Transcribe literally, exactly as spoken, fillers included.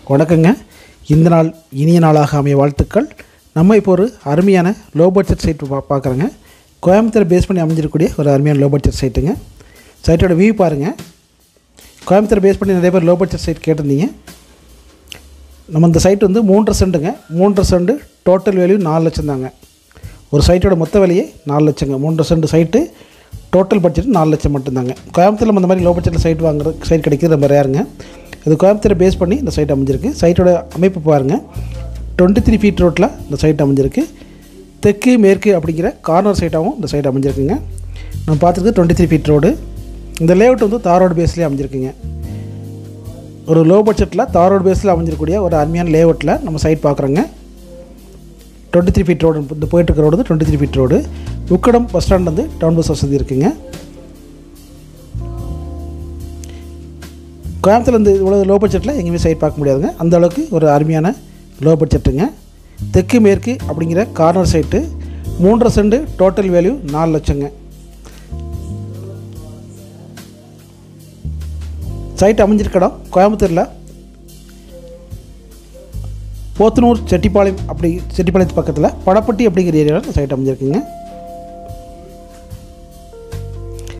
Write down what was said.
வணக்கங்க. இந்த நாள் இனிய நாளாக அமைய வாழ்த்துக்கள். நம்ம இப்போ ஒரு அருமையான லோ பட்ஜெட் சைட் பா பார்க்குறோங்க. கோயம்புத்தூர் பேஸ் பண்ணி அமைஞ்சிருக்கக்கூடிய ஒரு அருமையான லோ பட்ஜெட் சைட்டுங்க. சைட்டோட வியூ பாருங்கள். கோயம்புத்தூர் பேஸ் பண்ணி நிறைய பேர் லோ பட்ஜெட் சைட் கேட்டிருந்தீங்க. நம்ம இந்த சைட் வந்து மூன்றரை சென்ட்டுங்க. மூன்றரை சென்ட் டோட்டல் வேல்யூ நாலு லட்சம் தாங்க. ஒரு சைட்டோட மொத்த விலையே நாலு லட்சங்க. மூன்றரை சென்ட் சைட்டு டோட்டல் பட்ஜெட் நாலு லட்சம் மட்டும்தாங்க. கோயம்புத்தூரில் நம்ம இந்த மாதிரி லோ பட்ஜெட்டில் சைட் வாங்குற சைட் கிடைக்கிறது ரொம்ப ரேருங்க. இது கோயம்புத்தூரை பேஸ் பண்ணி இந்த சைட் அமைஞ்சிருக்கு. சைட்டோட அமைப்பு பாருங்கள். டுவெண்ட்டி த்ரீ ஃபீட் ரோட்டில் இந்த சைட் அமைஞ்சிருக்கு. தெற்கு மேற்கு அப்படிங்கிற கார்னர் சைட்டாகவும் இந்த சைட் அமைஞ்சிருக்குங்க. நம்ம பார்த்துருக்கு டுவெண்ட்டி த்ரீ ஃபீட் ரோடு. இந்த லேஅவுட் வந்து தார் ரோடு பேஸ்லேயே அமைஞ்சிருக்குங்க. ஒரு லோ பட்ஜெட்டில் தார் ரோடு பேஸில் அமைஞ்சிருக்கக்கூடிய ஒரு அருமையான லேஅவுட்டில் நம்ம சைட் பார்க்குறோங்க. டுவெண்ட்டி த்ரீ ஃபீட் ரோடு இந்த போயிட்டுருக்க road twenty three feet road. Ukkadam bus stand வந்து டவுன் பஸ் வசதி இருக்குங்க. கோயம்புத்தூர் வந்து இவ்வளோ லோ பட்ஜெட்டில் எங்கேயுமே சைட் பார்க்க முடியாதுங்க. அந்த அளவுக்கு ஒரு அருமையான லோ பட்ஜெட்டுங்க. தெற்கு மேற்கு அப்படிங்கிற கார்னர் சைட்டு மூன்றரை சென்ட் டோட்டல் வேல்யூ நாலு லட்சங்க. சைட் அமைஞ்சிருக்க இடம் கோயம்புத்தூரில் போத்தனூர் செட்டிப்பாளையம் அப்படி செட்டிப்பாளையத்து பக்கத்தில் படப்பட்டி அப்படிங்கிற ஏரியாவில் சைட் அமைஞ்சிருக்குங்க.